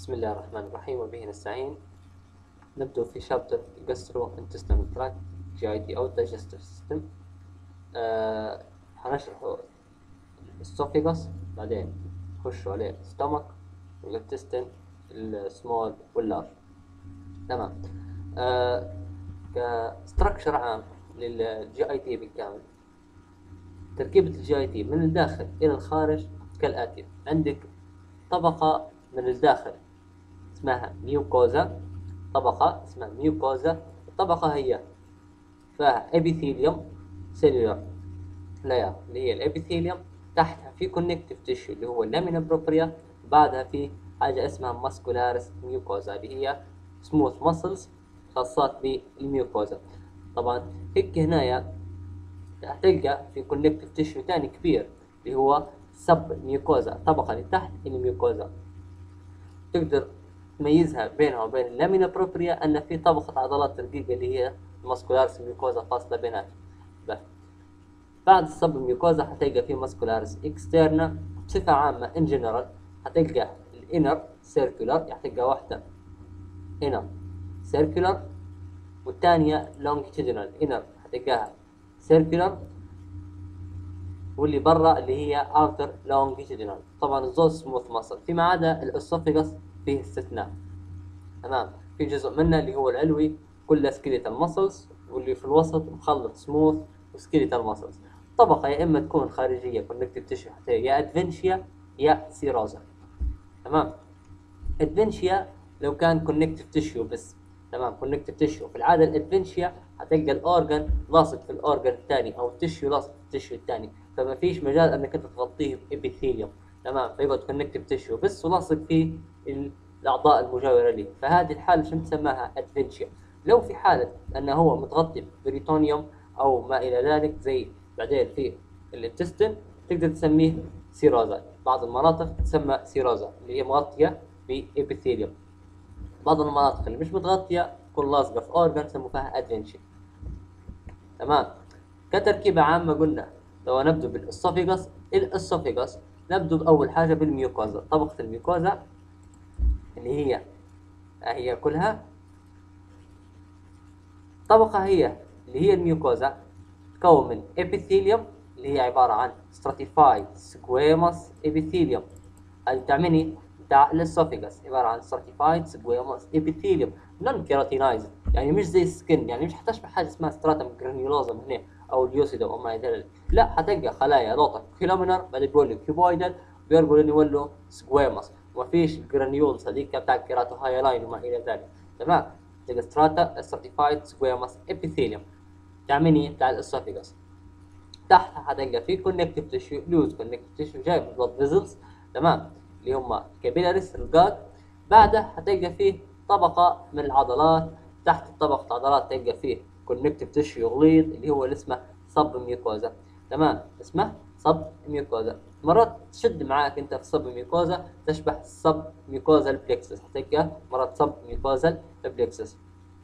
بسم الله الرحمن الرحيم وبه نستعين. نبدأ في شابتر Gastrointestinal Tract GIT أو Digestive System. هنشرح الإسوفيجاس، بعدين نخش عليه stomach والintestine السمول واللارج. تمام. كستراكشر عام للجي اي تي بالكامل. تركيبة الجي اي تي من الداخل إلى الخارج كالآتي: عندك طبقة من الداخل اسمها ميوكوزا، طبقة اسمها ميوكوزا. الطبقة هي فيها ابيثيليوم سيلولر لاير اللي هي الابيثيليوم، تحتها في كونكتيف تيشو اللي هو اللامينا بروبريا، بعدها في حاجة اسمها ماسكولاريس ميوكوزا اللي هي سموث ماسلز خاصات بالميوكوزا. طبعا هيك هنايا هتلقى في كونكتيف تيشو تاني كبير اللي هو سب ميوكوزا، الطبقة اللي تحت الميوكوزا. تقدر تميزها بينها وبين اللامينا بروبريا أن في طبقة عضلات رقيقة اللي هي الماسكولاريس ميوكوزا فاصلة بيناتهم. بعد الصب الميوكوزا هتلقى في ماسكولاريس اكسترنا. بصفة عامة ان جنرال هتلقى الانر سيركولار، هتلقى واحدة انر سيركولار والثانية لونجيتودينال. انر هتلقاها سيركولار واللي برا اللي هي اوتر لونجيتودينال. طبعا الزوز سموث ماسل، فيما عدا الاسوفيجاس فيه استثناء. تمام. في جزء منه اللي هو العلوي كله سكيليتال ماسلز، واللي في الوسط مخلط سموث وسكيليتال ماسلز. طبقة يا اما تكون خارجية كونكتيف تيشو يا ادفنشيا يا سيروزا. تمام. ادفنشيا لو كان كونكتيف تيشو بس. تمام. كونكتيف تيشو في العادة الادفنشيا هتلقى الاورجن لاصق في الاورجن الثاني او التيشو لاصق في التيشو الثاني، فما فيش مجال انك انت تغطيه بابيثيليوم. تمام. فيقعد كونكتيف تيشو بس ولاصق فيه الاعضاء المجاوره له، فهذه الحاله شو نسميها؟ ادفنشيا. لو في حاله انه هو متغطي بريتونيوم او ما الى ذلك زي بعدين في الانتستين، تقدر تسميه سيروزا. بعض المناطق تسمى سيروزا اللي هي مغطيه بابيثيليوم. بعض المناطق اللي مش متغطيه تكون لاصقه في اورجان يسموا فيها ادفنشيا. تمام. كتركيبه عامه قلنا لو نبدو بالاسوفيجاس. الاسوفيجاس نبدو باول حاجه بالميوكوزا، طبقه الميوكوزا اللي هي كلها طبقة اللي هي الميوكوزا، تكون من ابيثيليوم اللي هي عبارة عن stratified squamous epithelium. هذه بتاع بتاع الاسوفيجاس، عبارة عن stratified squamous epithelium non keratinized، يعني مش زي السكن، يعني مش حتشبه حاجة اسمها stratum granulosum هنا او اليوسيدوم او ما الى ذلك. لا، حتلقى خلايا لوطة كيلومينر بعدين بيقول لك كيوبويدال بيرجعوا يولوا سكويموس، ومفيش جرانيولز هذيك بتاع كيراتوهايلاين وما الى ذلك. تمام. تلقى stratified squamous epithelium بتاع الاسوفيجاس. تحت هتلقى في كونكتيف تيشو، لوز كونكتيف تيشو جاي من البلد فيزلز. تمام. اللي هم كابيلاريس رقاق. بعدها هتلقى فيه طبقة من العضلات، تحت طبقة عضلات تلقى فيه كونكتيف تيشو غليظ اللي هو اللي اسمه صب ميوكوزا. تمام. اسمه صب ميوكوزا. مرات تشد معاك انت في صب ميوكوزا تشبه صب ميوكوزا البلكسس، هتلقى مرات صب ميوكوزا البلكسس.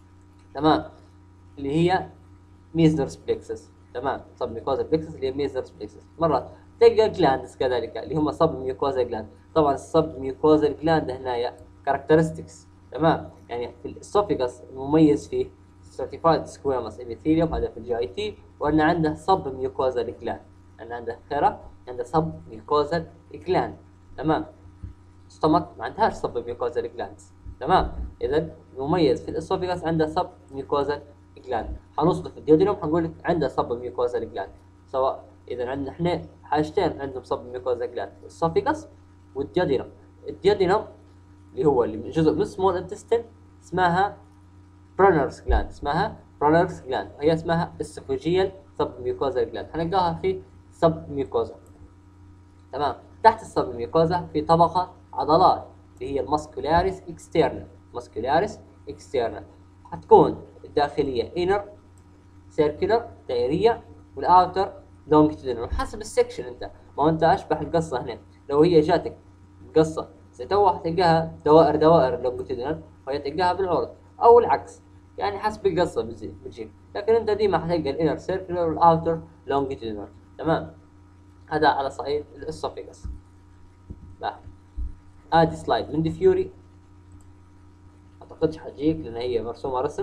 تمام. اللي هي ميزلرز بلكسس. تمام. صب ميوكوزا بلكسس اللي هي ميزلرز بلكسس. مرات تلقى جلاندز كذلك اللي هم صب ميوكوزا جلاند. طبعا الصب ميوكوزا جلاند هنا كاركترستكس. تمام. يعني في الاسوفيجاس المميز فيه stratified squamous epithelium هذا في الجي اي تي، وان عنده صب ميوكوزا جلاند، ان عنده خيرة عنده صب ميوكوزا جلاند. تمام. ستومك ما عندهاش صب ميوكوزا جلاندز. تمام. اذا المميز في الاسوفيجاس عنده صب ميوكوزا جلاند. حنوصل في الديودينوم حنقول لك عنده صب ميوكوزا جلاند. سواء اذا عندنا احنا حاجتين عندهم صب ميوكوزا جلاند، الاسوفيجاس والديودينوم. الديودينوم اللي هو اللي جزء من سمول انتستين اسمها برونرز جلاند، اسمها برونرز جلاند، هي اسمها اسوفيجيال صب ميوكوزا جلاند، هنلقاها في صب ميوكوزا. تمام. تحت الصب ميوكوزا في طبقة عضلات اللي هي الماسكولاريس اكسترنال. ماسكولاريس اكسترنال حتكون الداخلية انر سيركولر دائرية، والاوتر لونجيتودينال. حسب السكشن انت، ما هو انت اشبه القصة هنا. لو هي جاتك قصة زي تو حتلقاها دوائر لونجيتودينال وهي تلقاها بالعرض او العكس، يعني حسب القصة بتجيب. لكن انت ديما حتلقى الانر سيركولر والاوتر لونجيتودينال. تمام. هذا على صعيد الاسوفيجاس. ادي سلايد من دي فيوري اعتقدش حتجيك لان هي مرسومة رسم.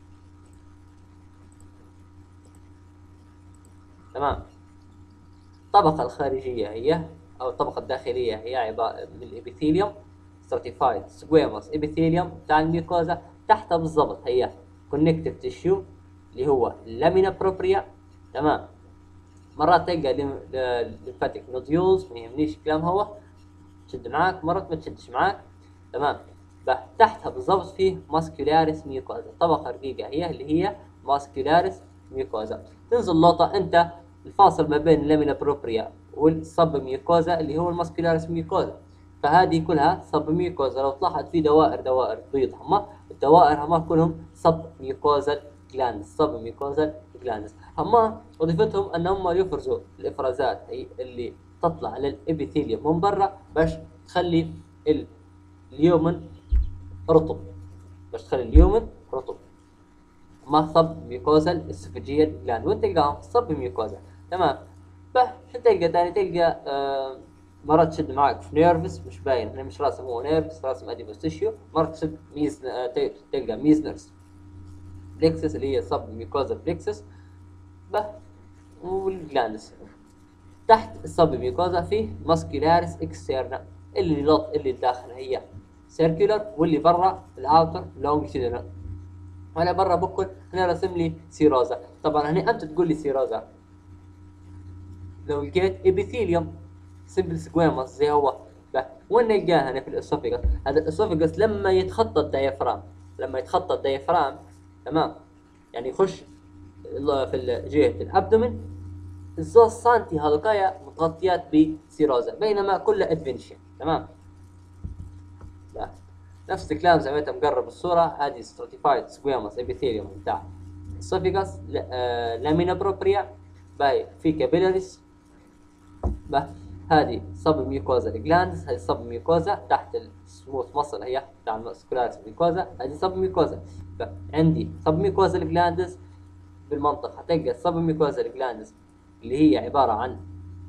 تمام. الطبقة الخارجية هي او الطبقة الداخلية هي عبارة من الابيثيليوم stratified squamous epithelium بتاع الميوكوزا. تحتها بالضبط هي connective tissue اللي هو اللامينا بروبريا. تمام. مرات تلقى ليمفاتيك نوديولز، ما يهمنيش الكلام هو، تشد معاك مرات ما تشدش معاك. تمام. تحتها بالضبط فيه ماسكولاريس ميوكوزا، طبقة رقيقة هي اللي هي ماسكولاريس ميوكوزا. تنزل لقطة انت الفاصل ما بين اللامينا بروبريا والصب ميوكوزا اللي هو الماسكولاريس ميوكوزا. فهذه كلها صب ميوكوزا. لو تلاحظ في دوائر بيض هما الدوائر هما كلهم صب ميوكوزا جلاندز، صب ميوكوزا جلاندز. هما وظيفتهم ان هم يفرزوا الافرازات اللي تطلع للابيثيليوم من برا باش تخلي اليومن رطب، باش تخلي اليومن رطب. ما صب ميوكوزا الاسفنجية جلاند وانت تلقاهم صب ميوكوزا. تمام. تلقى تاني تلقى مرات تشد معك في نيرفس مش باين، هنا مش راسم، هو نيرفس راسم اديبوس تيشيو. مرات تشد تلقى ميزنرز بليكسس اللي هي صب ميوكوزا بليكسس والجلاندس. تحت الصب ميوكوزا فيه ماسكولاريس اكسترنا اللي الداخل هي سيركولر واللي برا الاوتر لونجيتودينال. وانا برا بكل هنا رسم لي سيروزا. طبعا هنا انت تقول لي سيروزا لو لقيت ابيثيليوم سمبل سكويموس زي هو وين نلقاه هنا في الاسوفيجاس. هذا الاسوفيجاس لما يتخطى الديافرام، تمام، يعني يخش في جهة الابدومين، الزوز سانتي هذوكايا متغطيات بسيروزا بينما كلها ادفنشن. تمام. نفس الكلام زي ما انت مقرب الصورة. هذه ستراتيفايد سكويموس ابيثيليوم بتاع الاسوفيجاس لامينا بروبريا باي في كابيلاريس. هذه صب ميوكوزا الجلاندز، هذه صب ميوكوزا تحت السموث مصل هي بتاع الماسكولاريس ميوكوزا، هذه صب ميوكوزا. عندي صب ميوكوزا الجلاندز بالمنطقة هتلقى الصب ميوكوزا الجلاندز اللي هي عبارة عن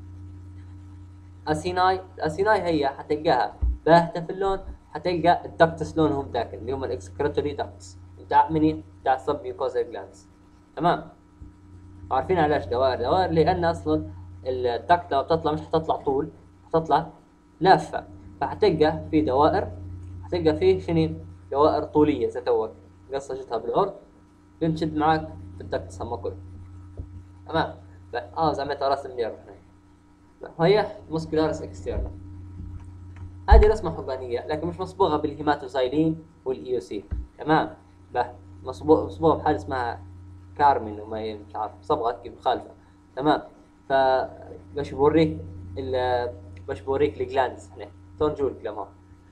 اسيناي. الاسيناي هي هتلقاها باهتة في اللون، هتلقى الدكتس لونهم ذاك اللي هم الاكسكريتوري دكتس بتاع مني بتاع الصب ميوكوزا الجلاندز. تمام. عارفين علاش دوائر لان اصلا الدكت لو بتطلع مش هتطلع طول، هتطلع لافة، فهتلقى في دوائر، هتلقى فيه شنو دوائر طولية زي توك قصجتها بالعرض بنشد معاك في الدكتس هم كله. تمام. زعمتها راسم نيرف وهي مسكولاريس اكسترنا. هذه رسمة حضانية لكن مش مصبوغة بالهيماتوزايلين والايوسين. تمام. مصبوغة بحاجة اسمها كارمين وما مش عارف صبغة كيف مخالفة. تمام. فباش بوريك الجلاندز هنا تونجول كلامها.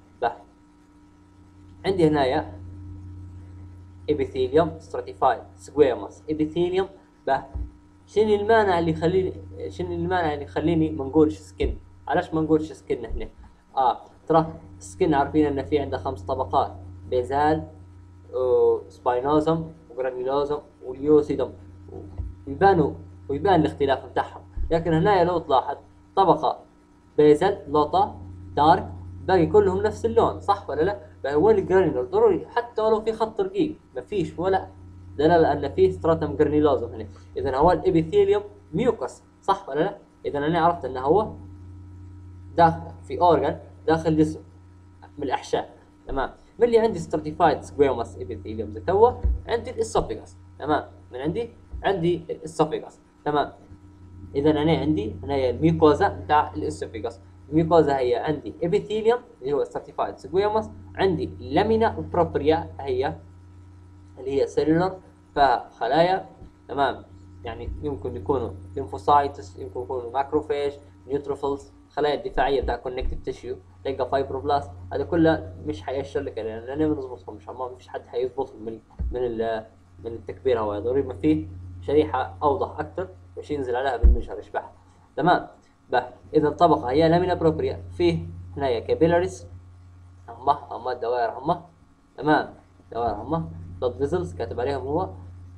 عندي هنايا ابيثيليوم ستراتيفايد سكويموس ابيثيليوم. شنو المانع اللي يخليني ما نقولش سكن؟ علاش ما نقولش سكن هنا؟ ترى سكن عارفين ان في عنده 5 طبقات، بيزال وسباينوزم وجرانيولوزم واليوسيدم، ويبان الاختلاف بتاعهم. لكن هنا لو تلاحظ طبقة بيزل لوطة دارك باقي كلهم نفس اللون، صح ولا لا؟ وين الجرانيولوز ضروري حتى ولو في خط رقيق ما فيش ولا دلالة ان في ستراتم جرانيولوزم هنا. اذا هو الابيثيليوم ميوكس، صح ولا لا؟ اذا انا عرفت انه هو داخل في اورجان داخل جسم من الاحشاء. تمام. من اللي عندي ستراتيفايد سكويموس ابيثيليوم زي توا عندي الاسوفيجاس. تمام. من عندي الاسوفيجاس. تمام. اذا انا عندي هنا الميوكوزا بتاع الاسوفيجاس. الميوكوزا هي عندي ابيثيليوم اللي هو ستراتيفايد سكويموس، عندي لامينا بروبريا اللي هي سيلولر فخلايا. تمام. يعني يمكن يكونوا ليمفوسايتس، يمكن يكونوا ماكروفاج، نيوتروفيلز، خلايا الدفاعيه بتاع كونكتيف تيشيو، تلقى فايبروبلاست. هذا كله مش حيأشر لك لان انا ما نظبطهم، مش ما فيش حد حيظبطهم من التكبير. هو ضروري ما فيه شريحه اوضح اكثر باش ينزل عليها بالمجهر يشبعها. تمام. اذا الطبقه هي لامينا بروبريا، فيه هنايا كابيلاريز هم الدوائر هم. تمام. دوائر هم بلاد فيزلز كاتب عليهم هو.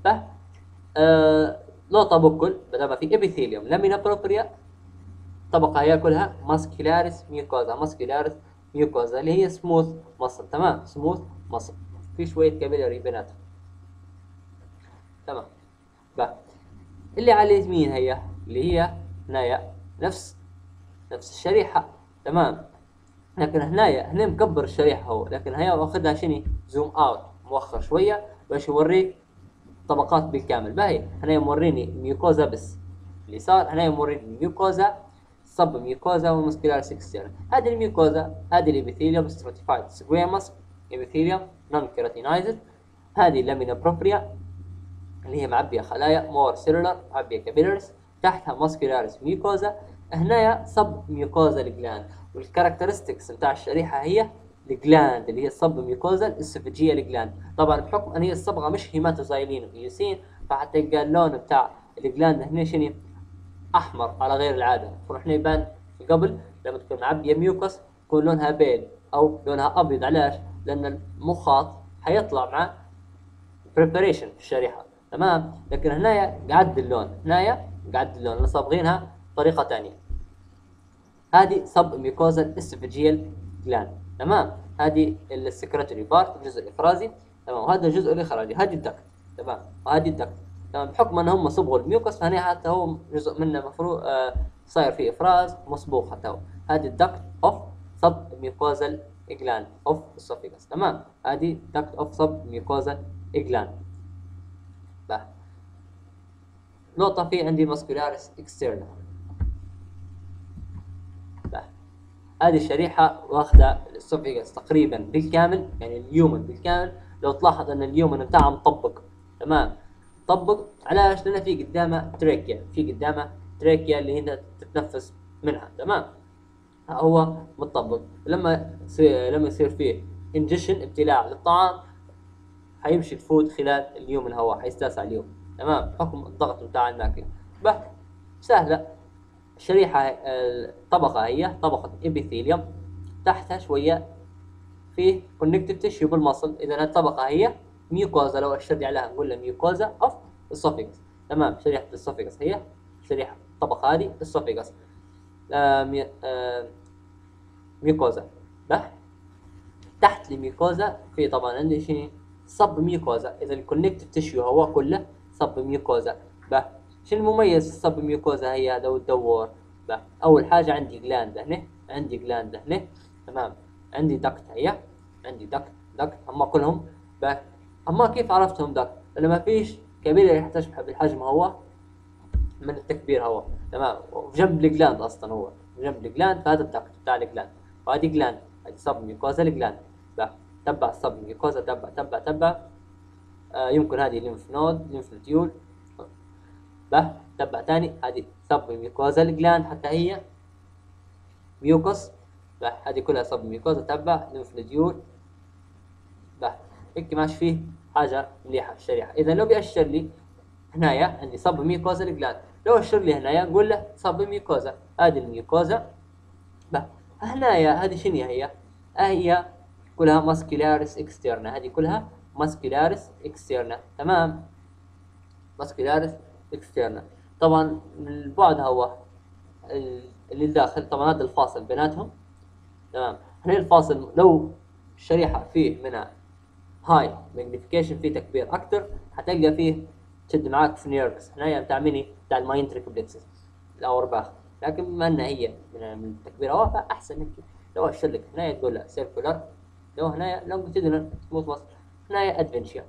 نقطة بكل بدل ما في ابيثيليوم لامينا بروبريا، طبقة هي كلها ماسكولاريس ميوكوزا اللي هي سموث مصل. تمام. سموث مصل في شويه كابيلاري بيناتهم. تمام. اللي على اليمين هي اللي هي هنايا نفس الشريحه. تمام. لكن هنا مكبر الشريحه هو، لكن هي واخدها شني زوم اوت موخر شويه باش يوريك طبقات بالكامل. باهي هنا موريني ميوكوزا بس اليسار، هنا موريني ميوكوزا، سب ميوكوزا ومسكولاريس اكسترنال. هذه الميوكوزا، هذه الابيثيليوم ستراتيفايد سكويموس ابيثيليوم نون كيراتينايزد. هذه لامينا بروبريا اللي هي معبيه خلايا، مور سيلولر معبيه كابيلرز، تحتها ماسكولاريس ميوكوزا، هنايا سب ميوكوزا الجلاند. والكاركترستكس بتاع الشريحه هي الجلاند اللي هي السب ميوكوزا الاسفجيه الجلاند. طبعا بحكم ان هي الصبغه مش هيماتوزايلين وإيوسين، فحتى يلقى اللون بتاع الجلاند هنا شنو احمر على غير العاده. فرحنا يبان قبل لما تكون معبيه ميوكس يكون لونها بيض او لونها ابيض. علاش؟ لان المخاط حيطلع مع بريباريشن في الشريحه. تمام. لكن هنايا قعد اللون، اللون صابغينها بطريقه ثانيه. هذه سب ميوكوزا اسفجيال جلاند. تمام. هذه السكرتري بارت الجزء الافرازي. تمام. وهذا الجزء الاخراجي، هذه الدكت. تمام. وهذه الدكت. تمام. بحكم ان هم صبغوا الميوكس فهنا حتى هو جزء منه مفروض صاير فيه افراز مصبوغ حتى هو. هذه الدكت اوف سب ميوكوزال جلاند اوف اسوفيجاس. تمام. هذه دكت اوف سب ميوكوزال جلاند. نقطة في عندي ماسكولاريس اكسترنال. هذه الشريحة واخدة الاسوفيجاس تقريبا بالكامل، يعني اليومن بالكامل. لو تلاحظ ان اليومن بتاعها مطبق. تمام. مطبق علاش؟ لان في قدامه تريكيا اللي هي تتنفس منها. تمام. هو مطبق. لما يصير فيه انجيشن ابتلاع للطعام حيمشي الفود خلال اليومن، هو حيستاسع اليوم. تمام. بحكم الضغط بتاع الماكل. سهلة الشريحة. الطبقة هي طبقة ابيثيليوم، تحتها شوية فيه كونكتيف تيشيو بالمصل. إذا الطبقة هي ميوكوزا. لو أشرت عليها نقول لها ميوكوزا أوف السوفيكس. تمام. شريحة السوفيكس هي شريحة الطبقة هذه السوفيكس. ميوكوزا. تحت الميوكوزا في طبعا عندي شيء سب ميوكوزا. إذا الكونكتيف تيشيو هو كله سب ميوكوزا. شو المميز في السب ميوكوزا هي هذا والدور؟ اول حاجه عندي جلاند هنا. تمام. عندي دكت هي، عندي دكت هم كلهم. اما كيف عرفتهم دكت؟ لانه ما فيش كابيلاري تشبه بالحجم هو من التكبير هو. تمام. وفي جنب الجلاند اصلا، هو في جنب الجلاند، فهذا الدكت بتاع الجلاند. وهذه جلاند، هذه سب ميوكوزا الجلاند. تبع السب ميوكوزا، تبع يمكن هذه ليمف نوديول. تبع تاني هذه سب ميوكوزا الجلاند، حتى هي ميوكس. هذه كلها سب ميوكوزا تبع ليمف نوديول. هيك ماشي فيه حاجه مليحه الشريحه. اذا لو بيأشر لي هنايا عندي سب ميوكوزا الجلاند، لو أشر لي هنايا نقول له سب ميوكوزا. هذه الميوكوزا. هنايا هذه شنو هي كلها ماسكولاريس اكسترنا. هذه كلها ماسكولاريس اكسترنا. تمام. ماسكولاريس اكسترنا. طبعا من البعد هو اللي داخل. طبعا هذا الفاصل بيناتهم. تمام. هنا الفاصل لو الشريحه فيه منها هاي ماجنيفيكيشن، فيه تكبير اكثر، حتلقى فيه تشد معاك في نيرفز هنا بتاع ميني بتاع الماينتريك بلكسس الاورباخ. لكن بما انها هي من التكبير هو فاحسن لك لو اشر لك هنا تقول له سيركولار، لو هنا لونجيتودينال سموث ماسل، هنا ادفنشيا.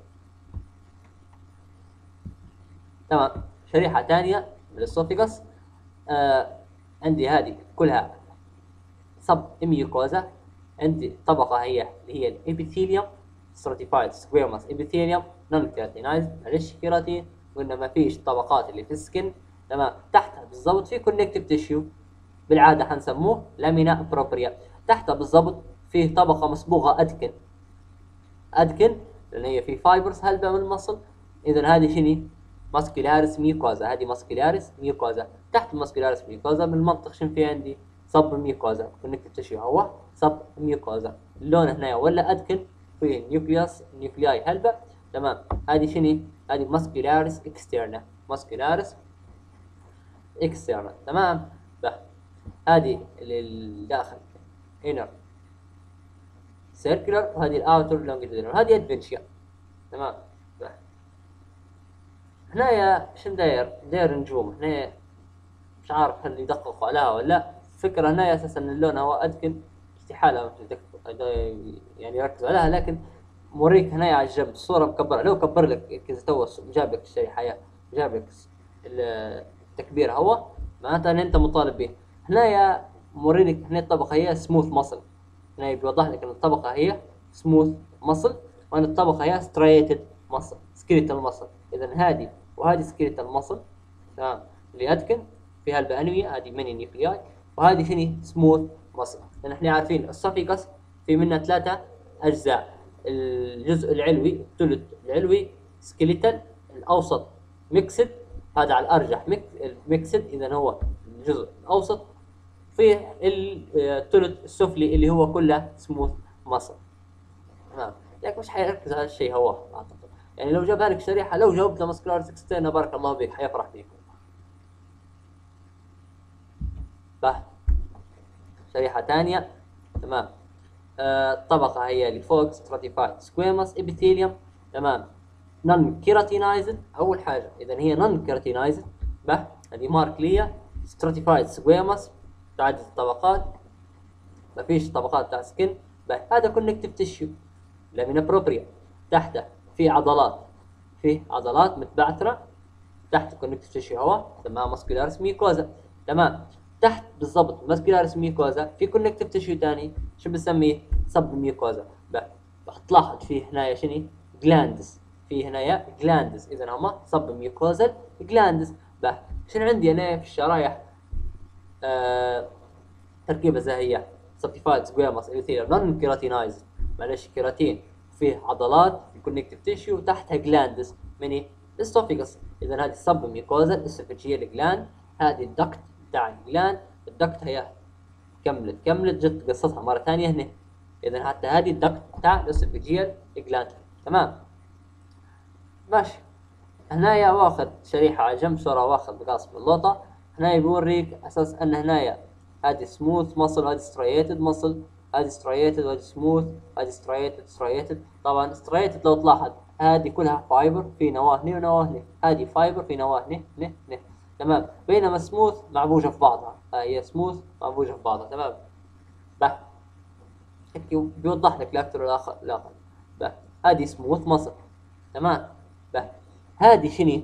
تمام. شريحه ثانيه من الاسوفيجاس. عندي هذه كلها سب ميوكوزا. عندي طبقه هي اللي هي الابيثيليوم ستراتيفايد سكويموس ابيثيليوم نون كيراتينايز. معلش كيراتين قلنا ما فيش طبقات اللي في السكن. تمام. تحتها بالضبط في كونكتيف تيشيو، بالعاده حنسموه لامينا بروبريا. تحتها بالضبط فيه طبقه مصبوغه ادكن لان هي في فايبرز هلبة من المصل. اذا هذه شنو؟ ماسكولاريس ميوكوزا. هذه ماسكولاريس ميوكوزا. تحت الماسكولاريس ميوكوزا من المنطق شنو في عندي؟ سب ميوكوزا. كونكتيف تيشيو هو سب ميوكوزا. اللون هنا ولا ادكن فيه نيوكلياي هلبة. تمام. هذه شنو؟ هذه ماسكولاريس اكسترنا. تمام. هذه اللي داخل inner سيركلر، وهذه الاوتر لونجيتودينال، هذه ادفنشيا. تمام. هنايا شن داير نجوم هنا، مش عارف هل يدققوا عليها ولا لا. الفكرة هنا اساسا ان اللون هو ادكن، استحالة يعني يركزوا عليها، لكن موريك هنا على الجنب الصورة مكبرة. لو كبر لك كذا تو جاب لك الشريحة، جاب لك التكبير هو معناتها ان انت مطالب به. هنا موريك هنا الطبقة هي سموث مصل، هنا بيوضح لك ان الطبقة هي سموث مصل، وان الطبقة هي ستريتد مصل، سكيليتال مصل. اذا هذه وهذه سكيليتال مصل، تمام، اللي ادكن فيها البانوية، هذه ميني نيوكلياي، وهذه شنو سموث مصل. لان احنا عارفين السفيكس في منها 3 اجزاء، الجزء العلوي الثلث العلوي سكيليتال، الاوسط ميكسد، هذا على الارجح ميكسد، اذا هو الجزء الاوسط، فيه الثلث السفلي اللي هو كله سموث مصل. تمام، لكن مش حيركز على الشيء هو اعتقد، يعني لو جابها لك شريحه، لو جاوبت له ماسكولار سكستينا بارك الله بك حيفرح فيك. شريحه ثانيه. تمام. الطبقه هي اللي فوق ستراتيفايد سكويموس ابيثيليوم. تمام. نون كيراتينايزد اول حاجه، اذا هي نون كيراتينايزد. هذه مارك ليا ستراتيفايد سكويموس، تعدد الطبقات، ما فيش طبقات تاع سكن. هذا كونكتيف تيشيو لامينا بروبريا، تحته في عضلات متبعثره تحت الكونكتيف تيشيو هو تسمى ماسكولاريس ميكوزا. تمام. تحت بالضبط ماسكولاريس ميكوزا في كونكتيف تيشيو ثاني شو بنسميه سب ميكوزا. تلاحظ فيه هنا شنو جلاندز، في هنا جلاندز، اذا هما سب ميكوزال جلاندز. شنو عندي انا في الشرايح تركيبه زاهيه سبتيفايد سكويموس ابيثيليوم نون كيراتينايز، معلش كيراتين، فيه عضلات في الكونكتيف تيشيو وتحتها جلاندز من الاسوفيجس. اذا هذه سب ميكوزال اسوفيجيال جلاند، هذه الدكت بتاع الجلاند، الدكت هي كملت جت قصتها مره ثانيه هنا. اذا حتى هذه الدكت بتاع الاسوفيجيال جلاند. تمام ماشي. هنايا واخذ شريحه على جنب صوره، واخذ مقاس من اللوطه. هنايا بيوريك اساس ان هنايا هذه سموث مصل وهذه ستريتد مصل، هذه ستريتد وهذه سموث، هذه ستريتد. طبعا ستريتد لو تلاحظ هذه كلها فايبر في نواه هنا ونواه هنا، هذه فايبر في نواه هنا. تمام. بينما سموث معبوجه في بعضها، هي سموث معبوجه في بعضها. تمام. هيك بيوضح لك الاكثر والاخر. هذه سموث مصل. تمام. هذه شنو؟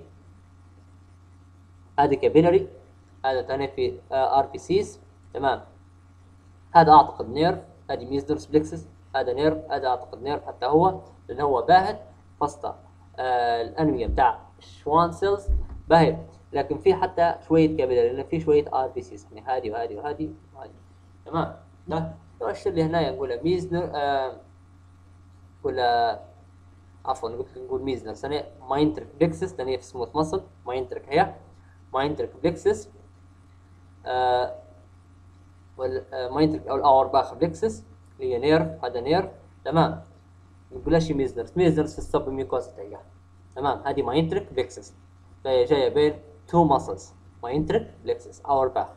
هذه كابيلاري، هذا ثاني في ار بي سيز. تمام. هذا اعتقد نيرف، هذه ميزنرز بلكسس، هذا نيرف، هذا اعتقد نيرف حتى هو، لان هو باهت فسطه الانويه بتاع شوان سيلز باهت، لكن في حتى شويه كابيلاري، لان في شويه ار بي سيز، يعني هذه وهذه وهذه وهذه. تمام. ده الشيء اللي هنا نقوله ميزنر ولا عفوا نقول ميزنر سنة ماينتريك بلكسس، لان هي في سموث مصل. ماينتريك هي ماينتريك بلكسس ماينتريك او الاور باخ بلكسس اللي هي نيرف، هذا نيرف. تمام. نقولهاش ميزنرز في السب ميوكوزا تاعها. تمام. هذه ماينتريك بلكسس، فهي جايه بين تو ماسلز، ماينتريك بلكسس اور باخ.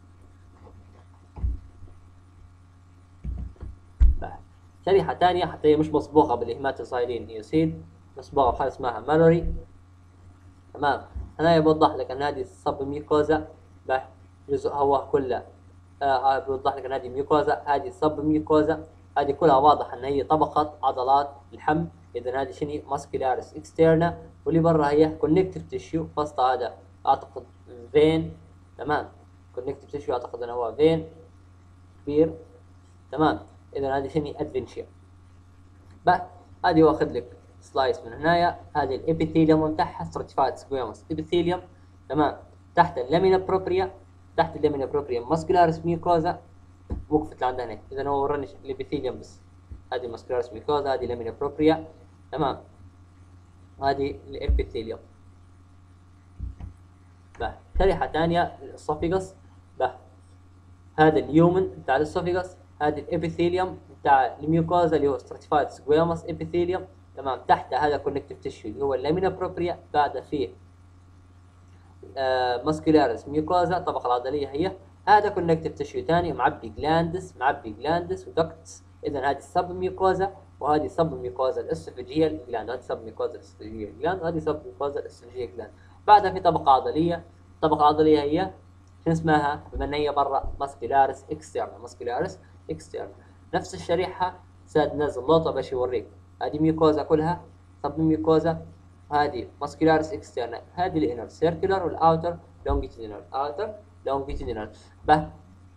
شريحه ثانيه حتى هي مش مصبوغه بالهيماتوسايلين يوسيد، مصبوغه بحاجه اسمها مالوري. تمام. هنا يوضح لك ان هذه السب ميوكوزا جزء هو كله بيوضح لك ان هذه ميوكوزا، هذه سب ميوكوزا، هذه كلها واضح ان هي طبقه عضلات الحمل. اذا هذه شنو ماسكولاريس اكسترنا، واللي برا هي كونكتيف تيشيو فسط، هذا اعتقد فين. تمام. كونكتيف تيشيو اعتقد انه هو فين كبير. تمام. اذا هذه شنو ادفنشيا. هذه واخذ لك سلايس من هنايا، هذه الابيثيليوم بتاعها ستراتيفايد سكويموس ابيثيليوم. تمام. تحت اللامينا بروبريا، تحت اللامينا بروبريا ماسكولاريس ميوكوزا وقفت لعند هنا. اذا هو وراني الابيثيليوم بس، هذه ماسكولاريس ميوكوزا، هذه لامينا بروبريا. تمام. هذه الابيثيليوم. شريحه ثانيه الاسوفيجس. هذا اليومن بتاع الاسوفيجس، هذه الابيثيليوم بتاع الميوكوزا اللي هو ستراتيفايد سكويموس ابيثيليوم. تمام. تحت هذا كونكتيف تيشيو اللي هو اللامينا بروبريا، بعد فيه ماسكولاريس ميوكوزا الطبقه العضليه هي. هذا كونكتيف تيشيو ثاني معبي جلاندس ودكتس اذا هذه السب ميوكوزا وهذه سب ميوكوزا الاسوفيجيال جلاند، هذه سب ميوكوزا الاسوفيجيال جلاند وهذه سب ميوكوزا الاسوفيجيال جلاند. بعدها في طبقة عضلية، الطبقة العضلية هي شو اسمها؟ بما ان هي برا ماسكيلاريس اكسترنا، ماسكيلاريس اكسترنا. نفس الشريحة ساد نزل لوطة باش يوريك، هذه ميوكوزا كلها سب ميوكوزا، هذه ماسكيلاريس اكسترنا، هذه الانر سيركولار والاوتر لونجيتودينال، اوتر لونجيتودينال. به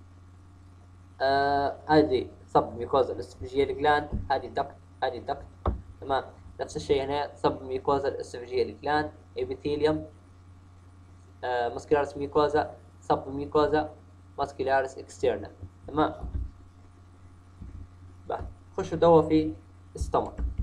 هذه سب ميوكوزا الاسوفيجيال جلاند، هذه دكت، هذه دكت. تمام. نفس الشيء هنا سب ميوكوزا الاسوفيجيال جلاند، ابيثيليوم، ماسكيلاريس ميوكوزا، سب ميوكوزا، ماسكيلاريس اكسترنا. تمام. خشوا توا في الستومك.